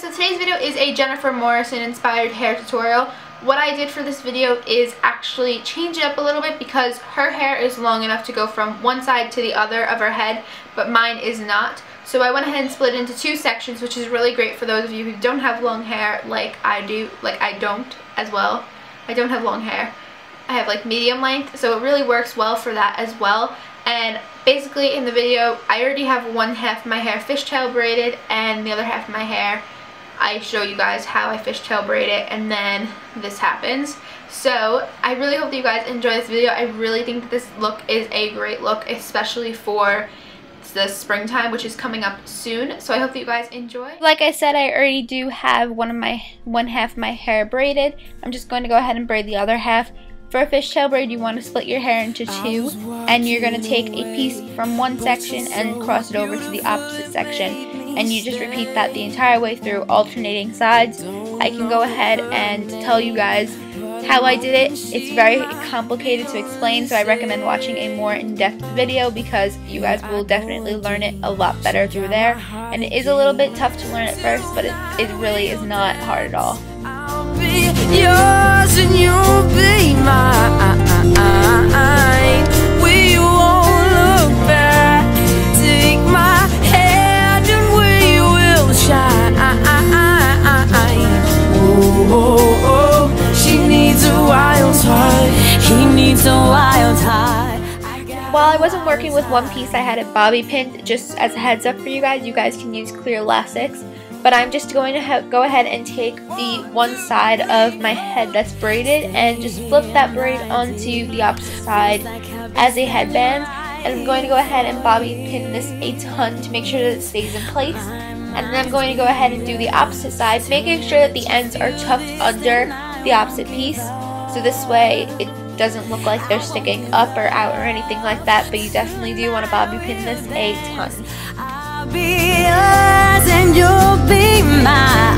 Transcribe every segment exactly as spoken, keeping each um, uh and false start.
so today's video is a Jennifer Morrison inspired hair tutorial. What I did for this video is actually change it up a little bit because her hair is long enough to go from one side to the other of her head, but mine is not. So I went ahead and split it into two sections, which is really great for those of you who don't have long hair like I do, like I don't as well. I don't have long hair. I have like medium length, so it really works well for that as well. And basically in the video, I already have one half of my hair fishtail braided, and the other half of my hair, I show you guys how I fishtail braid it, and then this happens. So I really hope that you guys enjoy this video. I really think that this look is a great look, especially for the springtime, which is coming up soon. So I hope that you guys enjoy. Like I said, I already do have one of my one half of my hair braided. I'm just going to go ahead and braid the other half. For a fishtail braid, you want to split your hair into two, and you're going to take a piece from one section and cross it over to the opposite section, and you just repeat that the entire way through, alternating sides. I can go ahead and tell you guys how I did it. It's very complicated to explain, so I recommend watching a more in-depth video because you guys will definitely learn it a lot better through there. And it is a little bit tough to learn at first, but it, it really is not hard at all. I'll be yours and you'll be mine. We won't look back. Take my hand and we will shine. Oh, oh, oh. She needs a wild heart. He needs a wild heart. While I wasn't working with one piece, I had it bobby pinned. Just as a heads up for you guys, you guys can use clear elastics. But I'm just going to ha go ahead and take the one side of my head that's braided and just flip that braid onto the opposite side as a headband. And I'm going to go ahead and bobby pin this a ton to make sure that it stays in place. And then I'm going to go ahead and do the opposite side, making sure that the ends are tucked under the opposite piece. So this way it doesn't look like they're sticking up or out or anything like that, but you definitely do want to bobby pin this a ton. I'll be yours and you'll be mine.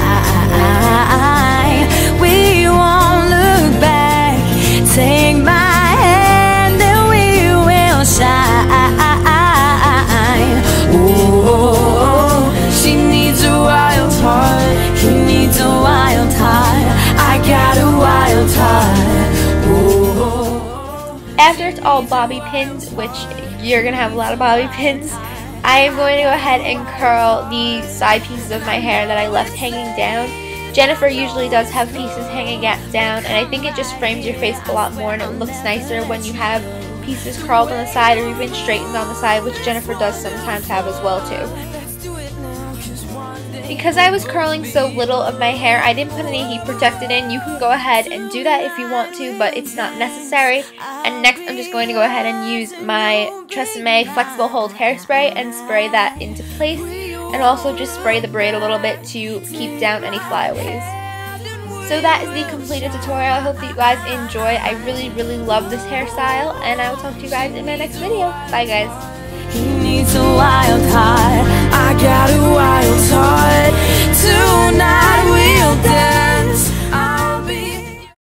We won't look back. Take my hand and we will shine. Oh, she needs a wild heart. He needs a wild heart. I got a wild heart. Oh. After it's all bobby pinned, which you're going to have a lot of bobby pins, I am going to go ahead and curl the side pieces of my hair that I left hanging down. Jennifer usually does have pieces hanging down, and I think it just frames your face a lot more and it looks nicer when you have pieces curled on the side or even straightened on the side, which Jennifer does sometimes have as well too. Because I was curling so little of my hair, I didn't put any heat protectant in. You can go ahead and do that if you want to, but it's not necessary. And next I'm just going to go ahead and use my Tresemme Flexible Hold Hairspray and spray that into place. And also just spray the braid a little bit to keep down any flyaways. So that is the completed tutorial. I hope that you guys enjoy. I really, really love this hairstyle, and I will talk to you guys in my next video. Bye guys. He needs a wild heart. I got a wild heart tonight.